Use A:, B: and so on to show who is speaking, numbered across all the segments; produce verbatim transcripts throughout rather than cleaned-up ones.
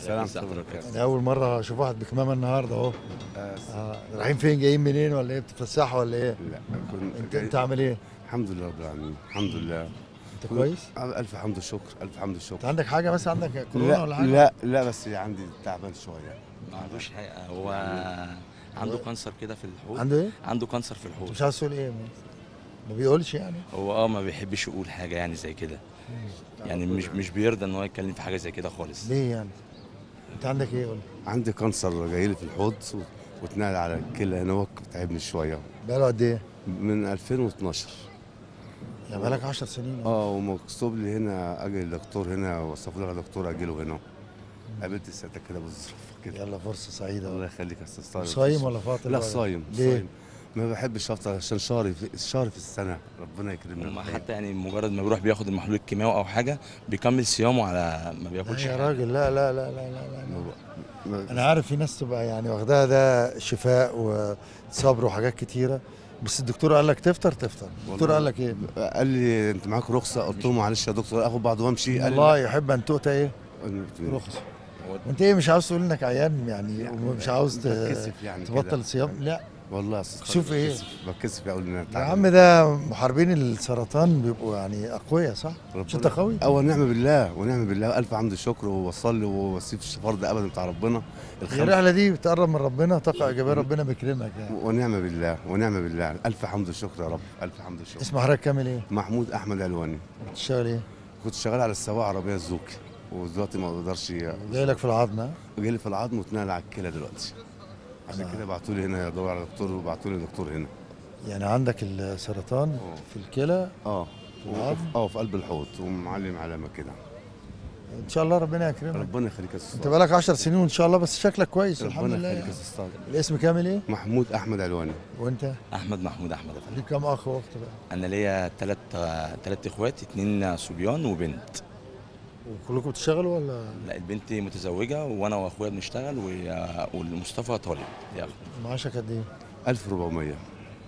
A: سلام صبرك.
B: انا اول مره اشوف واحد بكمامه النهارده اهو. آه. رايحين فين؟ جايين منين ولا ايه؟ بتتفسحوا ولا ايه؟
A: لا كنت
B: انت
A: جاي.
B: انت عامل ايه؟
A: الحمد لله رب العالمين، الحمد لله.
B: انت كويس؟
A: الف حمد والشكر، الف حمد
B: انت
A: والشكر.
B: عندك حاجه مثلا؟ عندك كورونا
A: لا
B: ولا حاجه؟
A: لا لا، بس عندي تعبان شويه.
C: ما عندوش حقيقة، هو عنده كانسر كده في الحوض.
B: عنده ايه؟
C: عنده كانسر في
B: انت
C: الحوض.
B: مش عايز تقول ايه؟ ما بيقولش يعني؟
C: هو اه ما بيحبش يقول حاجة يعني زي كده، يعني مش مش بيرضى ان هو يتكلم في حاجة زي كده خالص.
B: ليه يعني؟ انت عندك ايه؟ قول.
A: عندي كانسر جاي لي في الحوض و- واتنقل على الكلى هنا، وك- تعبني شويه
B: بقاله قد ايه؟
A: من ألفين واتناشر.
B: يعني بقالك عشر سنين اهو.
A: اه، ومكتوب لي هنا اجي للدكتور هنا، وصفوا لي على دكتور اجي له هنا. قابلت سيادتك كده بالظروف كده.
B: يلا فرصه سعيده.
A: الله يخليك يا استاذ طارق.
B: صايم ولا فاطر؟
A: لا
B: ولا؟
A: صايم.
B: ليه؟
A: صايم. ما بحبش افطر عشان شهري في شهر في السنه، ربنا يكرمنا.
C: هم حتى يعني مجرد ما بيروح بياخد المحلول الكيماوي او حاجة بيكمل صيامه على ما
B: لا
C: بياكلش
B: يا
C: حاجة.
B: راجل، لا لا لا لا لا, لا.
A: ما ب- ما-
B: انا عارف في ناس تبقى يعني واخداها ده شفاء وصبر وحاجات كتيره، بس الدكتور قال لك تفطر تفطر. الدكتور قال لك ايه؟
A: قال لي انت معاك رخصه؟ قلت له معلش يا دكتور اخد بعض وامشي. قال لي
B: الله
A: لا.
B: يحب ان تؤتى ايه؟
A: قلت-
B: رخص. وانت ايه مش عاوز تقول انك عيان يعني،
A: يعني
B: ومش عاوز ت-
A: بتكسف يعني كده.
B: تبطل صيام؟ لا
A: والله يا استاذ
B: شوف
A: طارق
B: إيه؟
A: بتكسف- بتكسف اقول ان انا
B: يا
A: تعبان.
B: عم، ده محاربين السرطان بيبقوا يعني اقوياء، صح؟ مش انت قوي؟
A: اه، ونعم بالله ونعم بالله، الف حمد وشكر، وبصلي وبسيب فرض ابدا بتاع ربنا.
B: هي الرحله دي بتقرب من ربنا، طاقه ايجابيه، ربنا بيكرمك يعني.
A: ونعم بالله ونعم بالله، الف حمد وشكر يا رب، الف حمد وشكر.
B: اسم حضرتك كامل ايه؟
A: محمود احمد علواني.
B: بتشتغل ايه؟
A: كنت شغال على السواق عربيه الزوكي، ودلوقتي ما بقدرش.
B: جاي لك في العظم ها؟
A: جالي في العظم واتنقل على الكلى دلوقتي، عشان
B: آه.
A: كده بعتوا لي هنا ادور على دكتور، وبعتوا لي دكتور هنا.
B: يعني عندك السرطان
A: اه.
B: في الكلى.
A: اه
B: في العظم؟
A: اه، في قلب الحوض، ومعلم علامه كده.
B: ان شاء الله ربنا يكرمك.
A: ربنا يخليك يا استاذ
B: انت
A: طارق.
B: بقالك عشر سنين وان شاء الله، بس شكلك كويس الحمد
A: ربنا
B: لله
A: يخليك يا
B: يعني.
A: استاذ طارق.
B: الاسم كامل ايه؟
A: محمود احمد علواني.
B: وانت؟
C: احمد محمود احمد يا فندم.
B: ليك كام اخ واخت بقى؟
C: انا ليا ثلاث ثلاث اخوات، اتنين صبيان وبنت.
B: وكلكم بتشتغلوا ولا؟
C: لا البنت متزوجة وانا واخويا بنشتغل، و- والمصطفى طالب يا أخي.
B: معاشك قد ايه؟
A: ألف وأربعمية.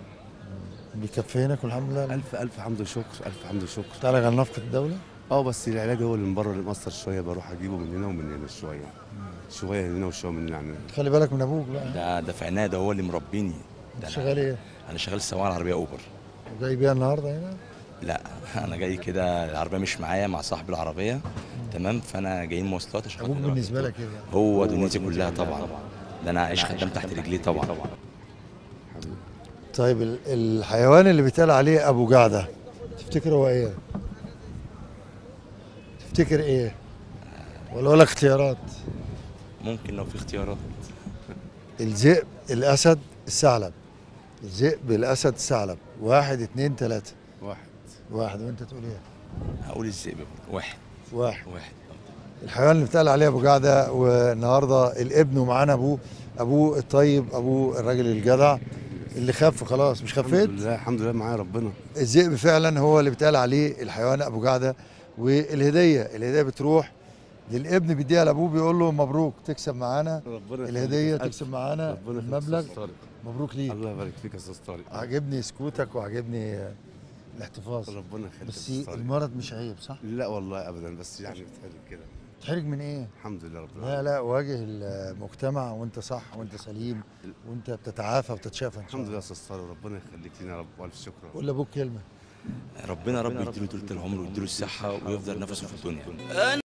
B: بيكفينك والحمد لله.
A: ألف ألف حمد وشكر، ألف حمد وشكر.
B: تعالى على نفقة الدولة؟
A: اه، بس العلاج هو اللي من بره اللي مأثر شويه، بروح اجيبه من هنا ومن هنا شويه، شويه هنا وشويه من هنا.
B: خلي بالك من ابوك بقى.
C: ده ده في عناية، ده هو اللي مربيني. ده
B: انت
C: أنا-
B: شغال ايه؟
C: انا شغال سواق العربية اوبر.
B: وجاي بيها النهارده هنا؟
C: لا انا جاي كده، العربية مش معايا، مع صاحب العربية. تمام، فانا جايين مواصلات عشان
B: ابوك
C: خاطر نروح
B: بالنسبة
C: الدكتور.
B: لك ايه بقى؟
C: هو دنيتي كلها طبعا، ده انا عايش خدام تحت رجليه طبعا.
A: حبيبي.
B: طيب ال- الحيوان اللي بيتقال عليه ابو جعده، تفتكر هو ايه؟ تفتكر ايه؟ ولا اقول لك اختيارات؟
C: ممكن لو في اختيارات.
B: الذئب، الاسد، الثعلب. الذئب، الاسد، الثعلب. واحد اتنين تلاته.
A: واحد.
B: واحد. وانت تقول ايه؟
C: هقول الذئب. واحد.
B: واحد.
C: واحد.
B: الحيوان اللي بيتقال عليه ابو جعده، والنهارده الابن ومعانا ابوه، ابوه الطيب، ابوه الراجل الجدع اللي خف خلاص. مش
A: الحمد
B: خفيت؟
A: لله، الحمد لله معايا ربنا.
B: الذئب فعلا هو اللي بيتقال عليه الحيوان ابو جعده. والهديه، الهديه بتروح للابن، بيديها لابوه، بيقول له مبروك تكسب معانا
A: ربنا
B: الهديه،
A: يخليك.
B: تكسب معانا
A: ربنا يخليك يا
B: المبلغ.
A: أستاذ طارق.
B: مبروك ليك.
A: الله يبارك فيك يا استاذ طارق.
B: عجبني سكوتك وعجبني الاحتفاظ.
A: ربنا يخليك يا
B: بس
A: استاذ طارق.
B: المرض مش عيب، صح؟
A: لا والله ابدا، بس يعني بتحرج كده.
B: تحرج من ايه؟
A: الحمد لله رب
B: لا
A: العالمين.
B: لا، واجه المجتمع وانت صح وانت سليم وانت بتتعافى وبتتشافى ان شاء
A: الحمد لله
B: الله.
A: يا استاذ طارق، ربنا يخليك لنا يا رب، والف شكر.
B: قول لابوك كلمه.
C: ربنا رب يديله طول العمر ويديله الصحة ويفضل نفسه في الدنيا.